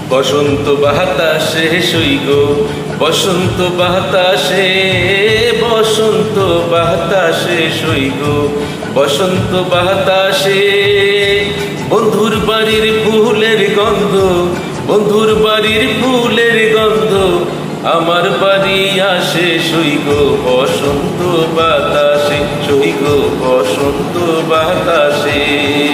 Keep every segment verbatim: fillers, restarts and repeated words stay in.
বসন্ত বাতাসে সইগ বসন্ত বাতাসে বসন্ত বাতাসে সইগ বসন্ত বাতাসে বন্ধুর বাড়ির ফুলের গন্ধ বন্ধুর বাড়ির ফুলের গন্ধ আমার বাড়ি আসে সইগ বসন্ত বাতাসে সইগ বসন্ত বাতাসে।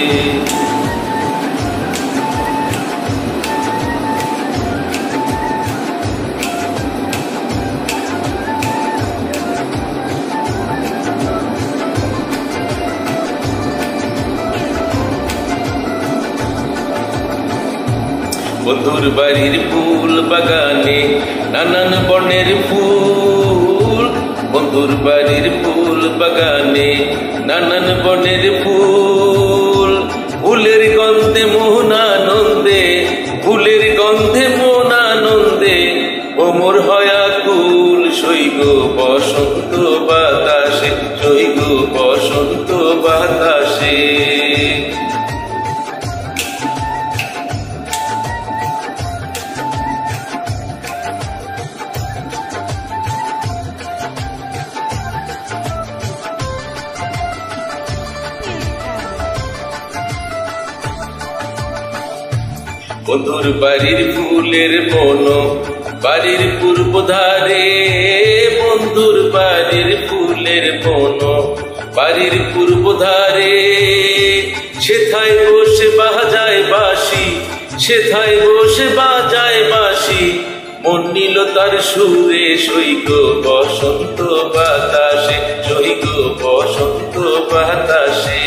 বন্ধুর বাড়ির ফুল বাগানে নানান বর্ণের ফুল বন্ধুর বাড়ির ফুল বাগানে নানান বর্ণের ফুল ফুলের গন্ধে মন আনন্দে ফুলের গন্ধে মন আনন্দে ওমর হয়া কুল সইগ বসন্ত বাতাসে সইগ বসন্ত বাতাসে। বন্ধুর বাড়ির ফুলের বন বাড়ির পূর্ব ধারে বন্ধুর বাড়ির ফুলের বন বাড়ির পূর্ব ধারে সেথায় বসে বাজায় বাঁশি সেথায় বসে বাজায় বাঁশি মন নিল তার সুরে সইগ বসন্ত বাতাসে সইগ বসন্ত বাতাসে।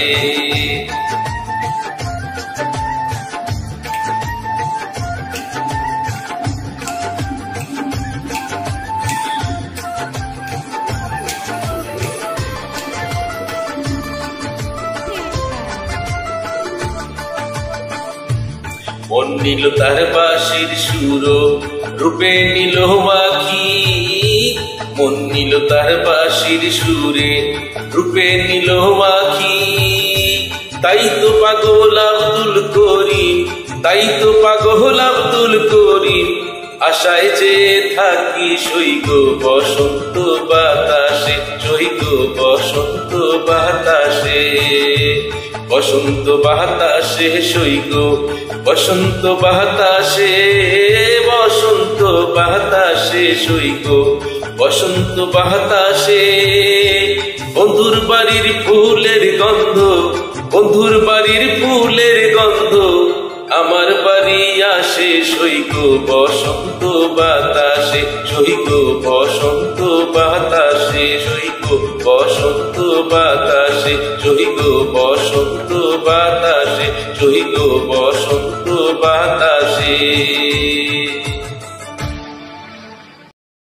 মন নিল তার বাঁশির সুর রূপে নিল আখি মন নিল তার বাঁশির সুরে রূপে নিল আখি তাই তো পাগল আব্দুল করিম তাই তো পাগল আব্দুল করিম আশায় যে থাকি সইগ বসন্ত বাতাসে সইগ বসন্ত বাতাসে বসন্ত বাতাসে সইগ বসন্ত বাতাসে বসন্ত বাতাসে সইগ বসন্ত বাতাসে বন্ধুর বাড়ির ফুলের গন্ধ বন্ধুর বাড়ির ফুলের গন্ধ আমার বাড়ি আসে সইগ বসন্ত বাতাসে সইগ বসন্ত বাতাসে সইগ বসন্ত বাতাসে সইগ বসন্ত বাতাসে সইগ বসন্ত বাতাসে।